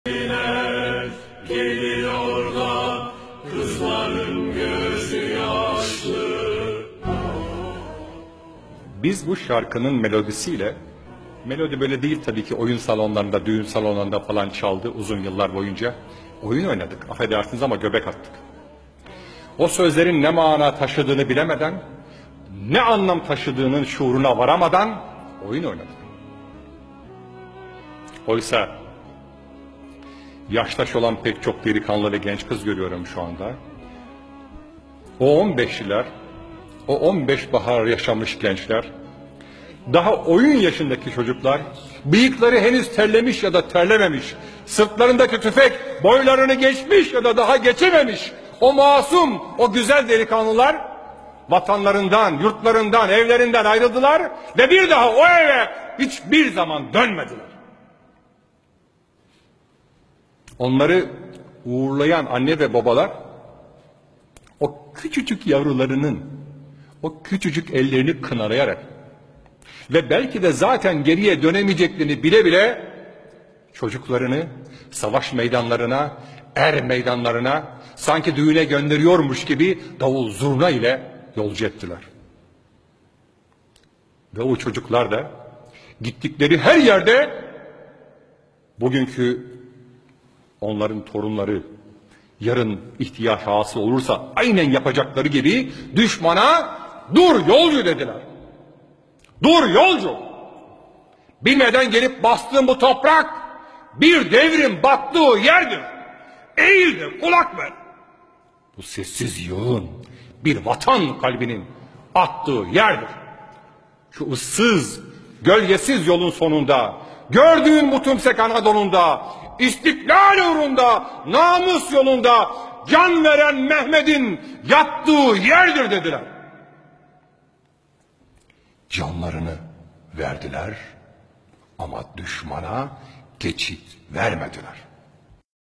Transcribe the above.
Geliyor da kızların gözü yaşlı. Biz bu şarkının melodisiyle, melodi böyle değil tabii ki, oyun salonlarında, düğün salonlarında falan çaldı uzun yıllar boyunca. Oyun oynadık, affedersiniz ama göbek attık. O sözlerin ne mana taşıdığını bilemeden, ne anlam taşıdığının şuuruna varamadan oyun oynadık. Oysa yaştaş olan pek çok delikanlı ve genç kız görüyorum şu anda. O 15'liler, o 15 bahar yaşamış gençler, daha oyun yaşındaki çocuklar, bıyıkları henüz terlemiş ya da terlememiş, sırtlarındaki tüfek boylarını geçmiş ya da daha geçememiş, o masum, o güzel delikanlılar vatanlarından, yurtlarından, evlerinden ayrıldılar ve bir daha o eve hiçbir zaman dönmediler. Onları uğurlayan anne ve babalar o küçücük yavrularının o küçücük ellerini kınalayarak ve belki de zaten geriye dönemeyeceklerini bile bile çocuklarını savaş meydanlarına, er meydanlarına sanki düğüne gönderiyormuş gibi davul zurna ile yolcu ettiler. Ve o çocuklar da gittikleri her yerde bugünkü onların torunları yarın ihtiyaç hasıl olursa aynen yapacakları gibi düşmana dur yolcu dediler. Dur yolcu. Bilmeden gelip bastığın bu toprak bir devrin battığı yerdir. Eğil de kulak ver. Bu sessiz yığın bir vatan kalbinin attığı yerdir. Şu ıssız, gölgesiz yolun sonunda, gördüğün bu tümsek Anadolu'nda, İstiklal uğrunda, namus yolunda can veren Mehmet'in yattığı yerdir dediler. Canlarını verdiler ama düşmana geçit vermediler.